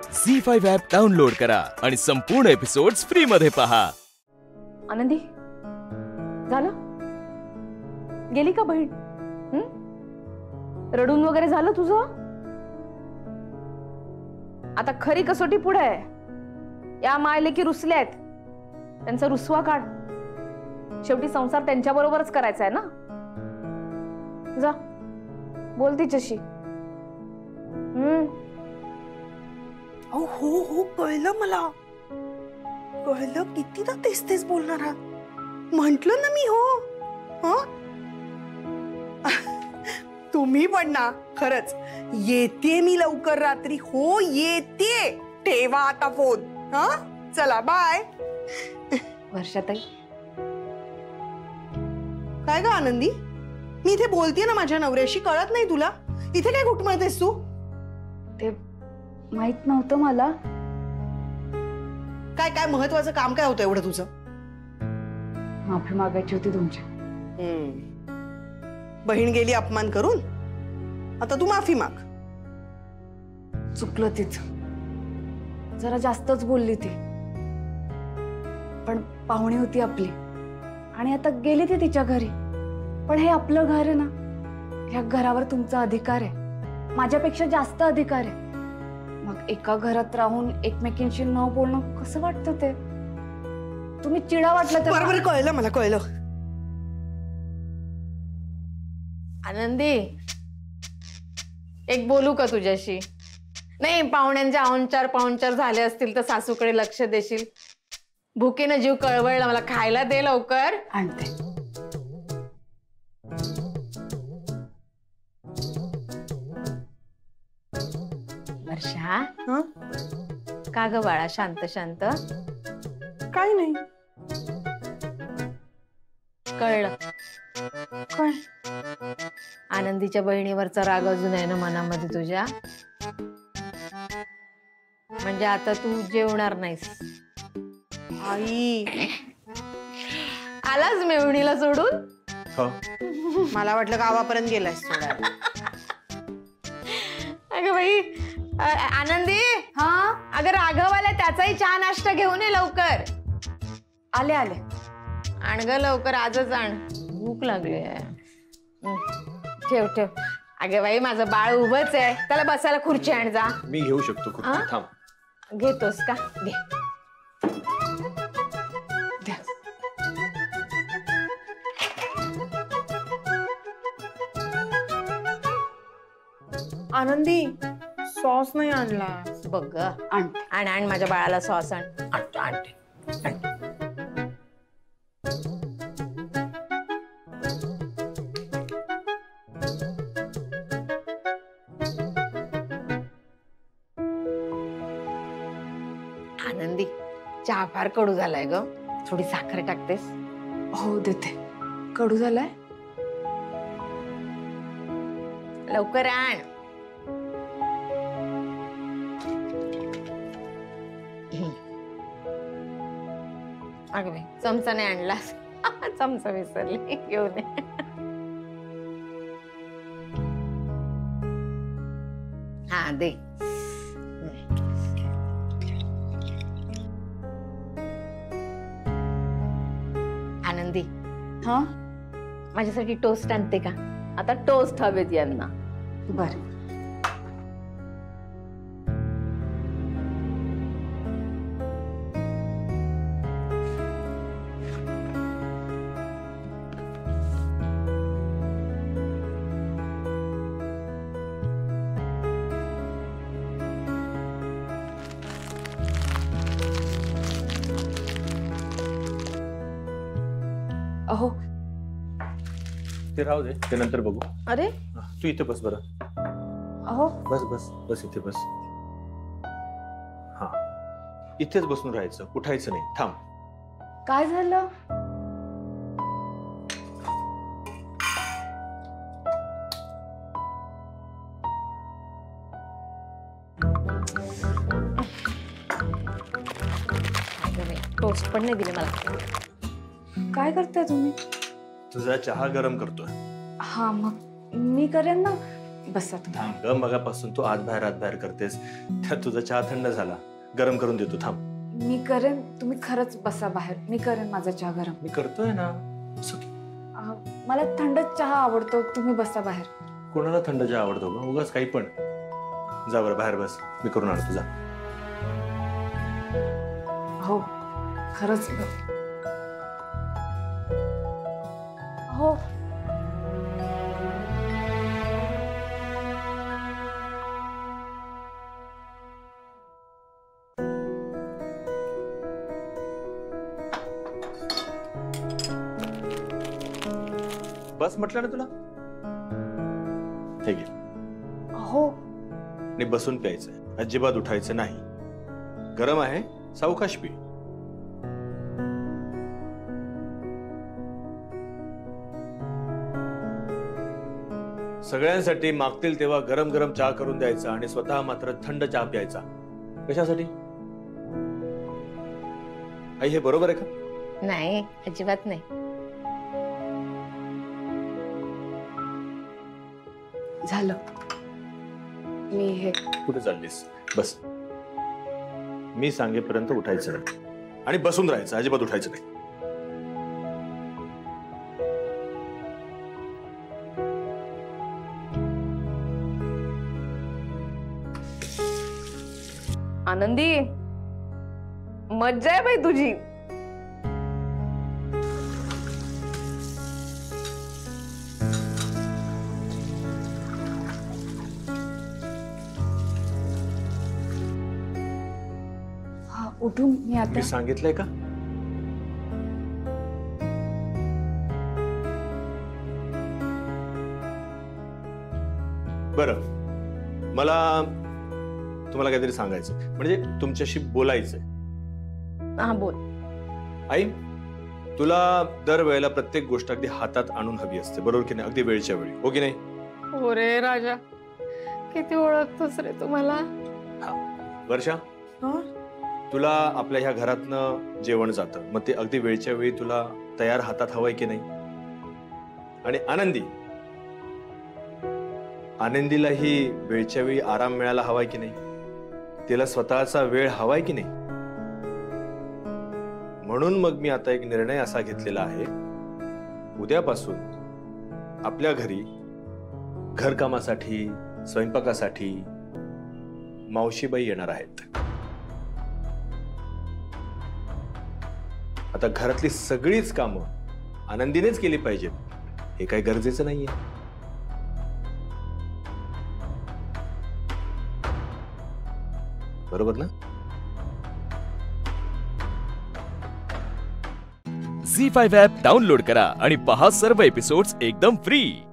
झी5 app download करा आणि संपूर्ण एपिसोड्स फ्री मध्ये पहा. आनंदी झालं? गेली का बहीण? रडून वगैरे झालं तुझं? आता खरी कसोटी पुढे आहे. या मायले की रुसले आहेत, त्यांचा रुसवा काढ. शेवटी संसार त्यांच्या बरोबरच करायचा आहे ना. जा बोल तिच्याशी. हो हो कळलं मला, कळलं. कितीदा तेच तेच बोलणार आहात. म्हंटल ना मी हो. तुम्ही पण ना, खरंच येते मी लवकर रात्री. हो येते. ठेवा आता फोन. हा चला बाय. वर्षाताई काय ग आनंदी, मी इथे बोलतेय ना माझ्या नवऱ्याशी, कळत नाही तुला? इथे काय घुटमळतेस तू? ते माहित नव्हतं मला. काय काय महत्वाचं काम काय होतं एवढं तुझं? माफी मागायची होती तुमची. बहीण गेली अपमान करून, आता तू माफी माग. चुकलं तिचं, जरा जास्तच बोलली ती. पण पाहुणी होती आपली आणि आता गेली ती तिच्या घरी. पण हे आपलं घर आहे ना, ह्या घरावर तुमचा अधिकार आहे, माझ्यापेक्षा जास्त अधिकार आहे. मग एका घरात राहून एकमेकींशी न बोलणं कसं वाटतं ते? तुम्ही चिडा वाटलं तर बरोबर. कळलं मला, कळलं. आनंदी, एक बोलू का तुझ्याशी? नाही, पाहुण्यांचे पाहुणचार झाले असतील तर सासूकडे लक्ष देशील? भुकेनं जीव कळवळला, मला खायला दे लवकर. आणते. वर्षा, का ग बाळा शांत शांत? काय नाही. कळलं. काय? आनंदीच्या बहिणीवरचा राग अजून आहे ना मनामध्ये तुझ्या? म्हणजे आता तू जेवणार नाहीस? आई, आलाच मेवणीला सोडून? मला वाटलं गावापर्यंत गेलायस सोडायला. अगं बाई, आनंदी. हा अगं राघव आला, त्याचाही चहा नाश्ता घेऊन ये लवकर. आले आले. आण ग लवकर, आजच आण, भूक लागली आहे. ठेव ठेव. अगं बाई, माझं बाळ उभंच आहे, त्याला बसायला खुर्ची आण जा. मी घेऊ शकतो खुर्ची. थांब. घेतोस का? घे. आनंदी, सॉस नाही आणला. बघ ग, आण आण माझ्या बाळाला सॉस आण. आणतो आणते. आनंदी, चहा फार कडू झालाय ग, थोडी साखर टाकतेस? हो देते. कडू झालाय? लवकर आण. अगं बाई, चमचा नाही आणलास. चमचा विसरली, घेऊन ये. हा दे. आनंदी, हा माझ्यासाठी टोस्ट आणते का? आता टोस्ट हवेत यांना. बर. अहो ते राहू दे, ते नंतर बघू. अरे तू इथे बस बरं. अहो बस बस बस, इथे बस. हा, इथेच बसून राहायचं, उठायचं नाही. थांब. काय झालं? टोस्ट पण नाही दिले मला. काय करताय तुम्ही? तुझा चहा गरम करतोय. हा मग मी करेन ना. बसा तुम्ही. थांब ग, मगापासून तू आत बाहेर करतेस. त्यात तुझा चहा थंड झाला, गरम करून देतो. थांब. मी करेन, तुम्ही खरंच बसा बाहेर. मी करेन माझा चहा गरम. मी करतोय ना. असं की मला थंड चहा आवडतो, तुम्ही बसा बाहेर. कोणाला थंड चहा आवडतो ग? उगाच काही पण. जा बरं बाहेर बस, मी करून आणतो. जा. हो खरंच. हो बस म्हटलं ना तुला. हे घे. हो आणि बसून प्यायचंय, अजिबात उठायचं नाही. गरम आहे, सावकाश पी. सगळ्यांसाठी मागतील तेव्हा गरम गरम चहा करून द्यायचा आणि स्वतः मात्र थंड चहा प्यायचा. कशासाठी? आई हे बरोबर आहे का? नाही, अजिबात नाही. झालं. मी हे कुठे चाललीस? बस. मी सांगेपर्यंत उठायचं नाही आणि बसून राहायचं, अजिबात उठायचं नाही. आनंदी, मज्जा आहे बाई तुझी. उठून मी आता. मी सांगितलंय का? बरं, मला तुम्हाला काहीतरी सांगायचं, म्हणजे तुमच्याशी बोलायचंय. हा बोल. आई, तुला दरवेळेला प्रत्येक गोष्ट अगदी हातात आणून हवी असते, बरोबर की नाही? अगदी वेळच्या वेळी, हो की नाही? हो रे राजा, किती ओळखतोस रे तुम्हाला. वर्षा, तुला आपल्या ह्या घरातनं जेवण जातं, मग ते अगदी वेळच्या वेळी तुला तयार हातात हवंय की नाही? आणि आनंदी, आनंदीलाही वेळच्या वेळी आराम मिळायला हवाय की नाही? तिला स्वतःचा वेळ हवाय की नाही? म्हणून मग मी आता एक निर्णय असा घेतलेला आहे, उद्यापासून आपल्या घरी घरकामासाठी, स्वयंपाकासाठी मावशीबाई येणार आहेत. आता घरातली सगळीच कामं आनंदीनेच केली पाहिजेत हे काही गरजेचं नाहीये. बरोबर ना? झी5 ॲप डाउनलोड करा आणि पहा सर्व एपिसोड्स एकदम फ्री.